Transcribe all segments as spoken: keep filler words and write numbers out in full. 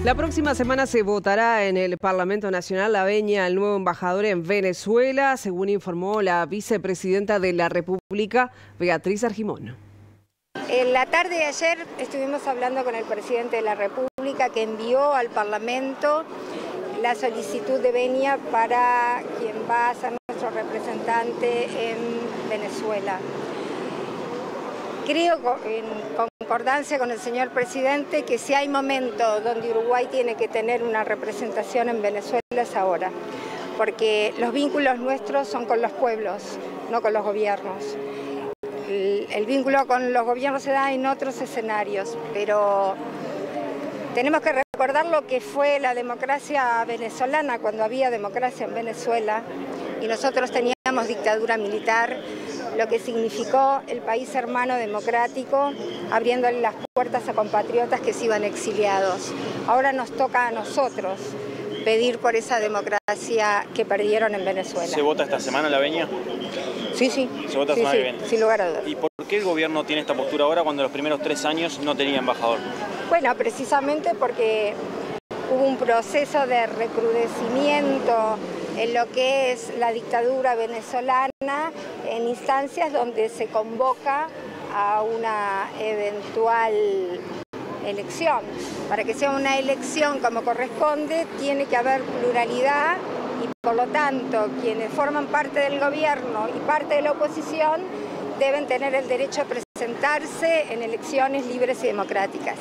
La próxima semana se votará en el Parlamento Nacional la venia al nuevo embajador en Venezuela, según informó la vicepresidenta de la República, Beatriz Argimón. En la tarde de ayer estuvimos hablando con el presidente de la República, que envió al Parlamento la solicitud de venia para quien va a ser nuestro representante en Venezuela. Creo, en concordancia con el señor presidente, que si hay momentos donde Uruguay tiene que tener una representación en Venezuela es ahora, porque los vínculos nuestros son con los pueblos, no con los gobiernos. El, el vínculo con los gobiernos se da en otros escenarios, pero tenemos que recordar lo que fue la democracia venezolana cuando había democracia en Venezuela y nosotros teníamos dictadura militar, lo que significó el país hermano democrático, abriéndole las puertas a compatriotas que se iban exiliados. Ahora nos toca a nosotros pedir por esa democracia que perdieron en Venezuela. ¿Se vota esta semana la venia? Sí, sí. ¿Se vota sí, semana sí, que viene? Sin lugar a dudas. ¿Y por qué el gobierno tiene esta postura ahora cuando los primeros tres años no tenía embajador? Bueno, precisamente porque hubo un proceso de recrudecimiento en lo que es la dictadura venezolana, en instancias donde se convoca a una eventual elección. Para que sea una elección como corresponde, tiene que haber pluralidad y por lo tanto quienes forman parte del gobierno y parte de la oposición deben tener el derecho a presentarse en elecciones libres y democráticas.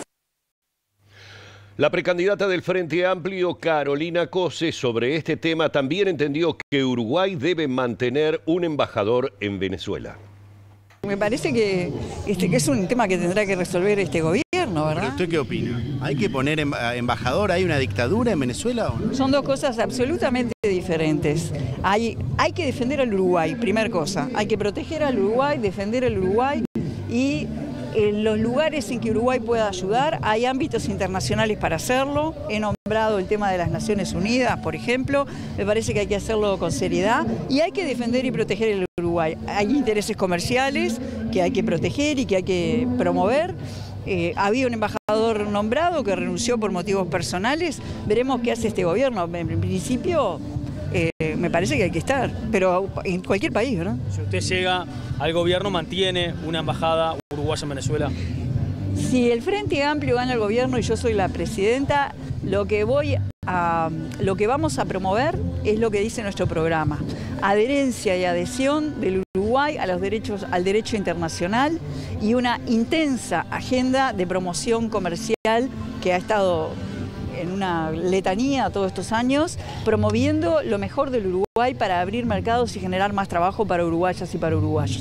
La precandidata del Frente Amplio, Carolina Cose, sobre este tema también entendió que Uruguay debe mantener un embajador en Venezuela. Me parece que, este, que es un tema que tendrá que resolver este gobierno, ¿verdad? ¿Pero usted qué opina? ¿Hay que poner embajador? ¿Hay una dictadura en Venezuela o no? Son dos cosas absolutamente diferentes. Hay, hay que defender al Uruguay, primer cosa. Hay que proteger al Uruguay, defender al Uruguay y en los lugares en que Uruguay pueda ayudar, hay ámbitos internacionales para hacerlo. He nombrado el tema de las Naciones Unidas, por ejemplo. Me parece que hay que hacerlo con seriedad y hay que defender y proteger el Uruguay. Hay intereses comerciales que hay que proteger y que hay que promover. Eh, había un embajador nombrado que renunció por motivos personales. Veremos qué hace este gobierno. En principio, eh, me parece que hay que estar, pero en cualquier país, ¿verdad? Si usted llega al gobierno, ¿mantiene una embajada uruguaya en Venezuela? Si el Frente Amplio gana el gobierno y yo soy la presidenta, lo que voy a, lo que vamos a promover es lo que dice nuestro programa: adherencia y adhesión del Uruguay a los derechos, al derecho internacional y una intensa agenda de promoción comercial que ha estado en una letanía todos estos años, promoviendo lo mejor del Uruguay para abrir mercados y generar más trabajo para uruguayas y para uruguayos.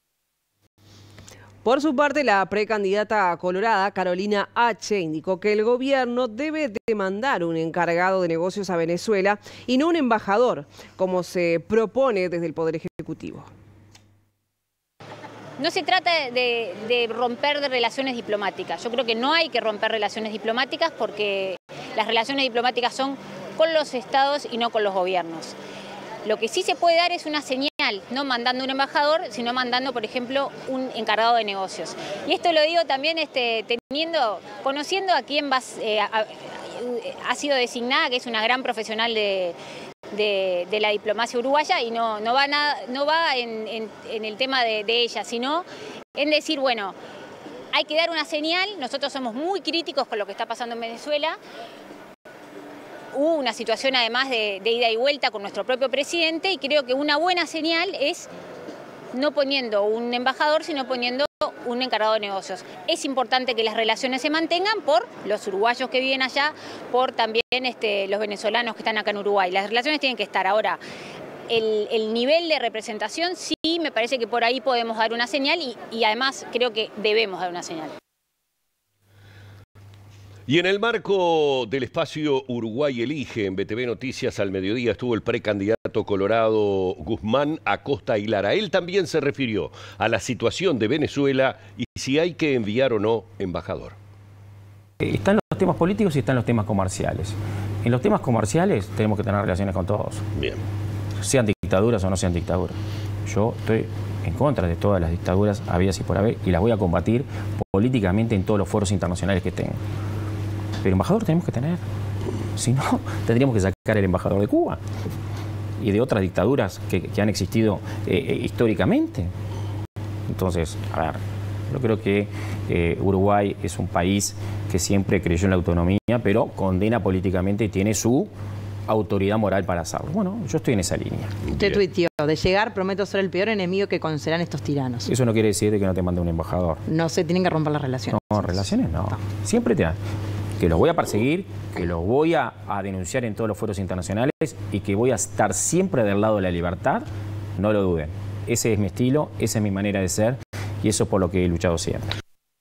Por su parte, la precandidata colorada, Carolina H., indicó que el gobierno debe demandar un encargado de negocios a Venezuela y no un embajador, como se propone desde el Poder Ejecutivo. No se trata de, de romper de relaciones diplomáticas. Yo creo que no hay que romper relaciones diplomáticas porque las relaciones diplomáticas son con los estados y no con los gobiernos. Lo que sí se puede dar es una señal, no mandando un embajador, sino mandando, por ejemplo, un encargado de negocios. Y esto lo digo también este, teniendo, conociendo a quién va, eh, a, ha sido designada, que es una gran profesional de, de, de la diplomacia uruguaya, y no, no va, nada, no va en, en, en el tema de, de ella, sino en decir, bueno, hay que dar una señal. Nosotros somos muy críticos con lo que está pasando en Venezuela. Hubo una situación además de, de ida y vuelta con nuestro propio presidente y creo que una buena señal es no poniendo un embajador, sino poniendo un encargado de negocios. Es importante que las relaciones se mantengan por los uruguayos que viven allá, por también este, los venezolanos que están acá en Uruguay. Las relaciones tienen que estar. Ahora, el, el nivel de representación sí, me parece que por ahí podemos dar una señal y, y además creo que debemos dar una señal. Y en el marco del espacio Uruguay Elige, en B T V Noticias al mediodía, estuvo el precandidato colorado Guzmán Acosta Hilara. Él también se refirió a la situación de Venezuela y si hay que enviar o no embajador. Están los temas políticos y están los temas comerciales. En los temas comerciales tenemos que tener relaciones con todos. Bien. Sean dictaduras o no sean dictaduras. Yo estoy en contra de todas las dictaduras habidas y por haber y las voy a combatir políticamente en todos los foros internacionales que tengo. Pero embajador tenemos que tener. Si no, tendríamos que sacar el embajador de Cuba y de otras dictaduras que, que han existido eh, históricamente. Entonces, a ver, yo creo que eh, Uruguay es un país que siempre creyó en la autonomía, pero condena políticamente y tiene su autoridad moral para hacerlo. Bueno, yo estoy en esa línea. Usted tuiteó, de llegar prometo ser el peor enemigo que conocerán estos tiranos. Eso no quiere decir que no te mande un embajador. No se tienen que romper las relaciones. No, relaciones no. no. Siempre te dan. Que los voy a perseguir, que los voy a, a denunciar en todos los foros internacionales y que voy a estar siempre del lado de la libertad, no lo duden. Ese es mi estilo, esa es mi manera de ser y eso es por lo que he luchado siempre.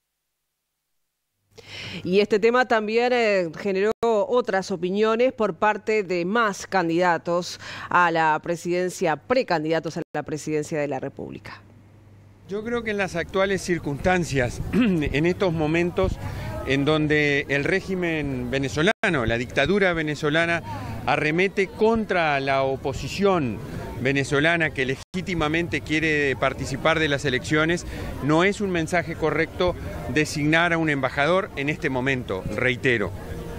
Y este tema también eh, generó otras opiniones por parte de más candidatos a la presidencia, precandidatos a la presidencia de la República. Yo creo que en las actuales circunstancias, en estos momentos en donde el régimen venezolano, la dictadura venezolana, arremete contra la oposición venezolana que legítimamente quiere participar de las elecciones, no es un mensaje correcto designar a un embajador en este momento, reitero.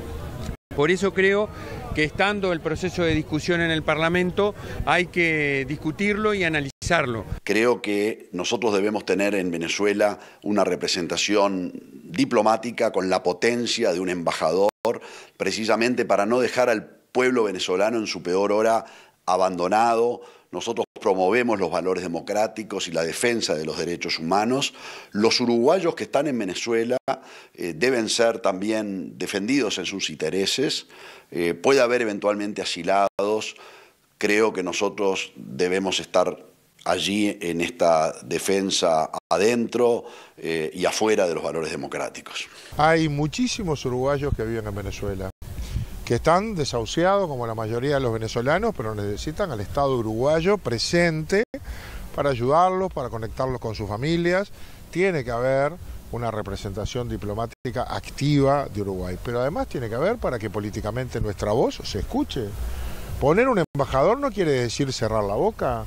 Por eso creo que estando el proceso de discusión en el Parlamento hay que discutirlo y analizarlo. Creo que nosotros debemos tener en Venezuela una representación diplomática con la potencia de un embajador, precisamente para no dejar al pueblo venezolano en su peor hora abandonado. Nosotros promovemos los valores democráticos y la defensa de los derechos humanos. Los uruguayos que están en Venezuela eh, deben ser también defendidos en sus intereses. Eh, puede haber eventualmente asilados. Creo que nosotros debemos estar allí en esta defensa adentro eh, y afuera de los valores democráticos. Hay muchísimos uruguayos que viven en Venezuela, que están desahuciados como la mayoría de los venezolanos, pero necesitan al Estado uruguayo presente para ayudarlos, para conectarlos con sus familias. Tiene que haber una representación diplomática activa de Uruguay, pero además tiene que haber para que políticamente nuestra voz se escuche. Poner un embajador no quiere decir cerrar la boca.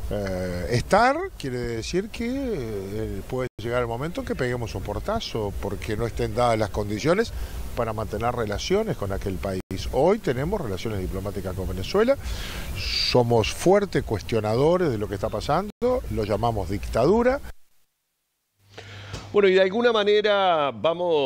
Eh, estar quiere decir que eh, puede llegar el momento en que peguemos un portazo porque no estén dadas las condiciones para mantener relaciones con aquel país. Hoy tenemos relaciones diplomáticas con Venezuela, somos fuertes cuestionadores de lo que está pasando, lo llamamos dictadura. Bueno, y de alguna manera vamos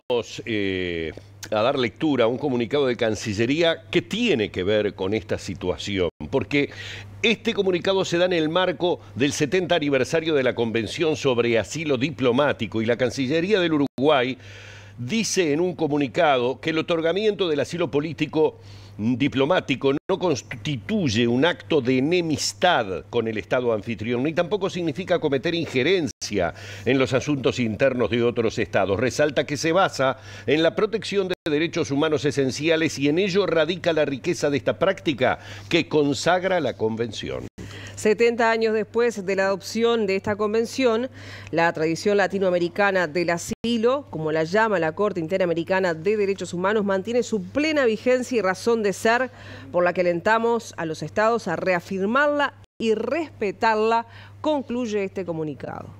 eh, a dar lectura a un comunicado de Cancillería que tiene que ver con esta situación, porque este comunicado se da en el marco del setenta aniversario de la Convención sobre Asilo Diplomático y la Cancillería del Uruguay dice en un comunicado que el otorgamiento del asilo político diplomático no constituye un acto de enemistad con el Estado anfitrión, ni tampoco significa cometer injerencia en los asuntos internos de otros estados. Resalta que se basa en la protección de derechos humanos esenciales y en ello radica la riqueza de esta práctica que consagra la Convención. setenta años después de la adopción de esta convención, la tradición latinoamericana del asilo, como la llama la Corte Interamericana de Derechos Humanos, mantiene su plena vigencia y razón de ser, por la que alentamos a los estados a reafirmarla y respetarla, concluye este comunicado.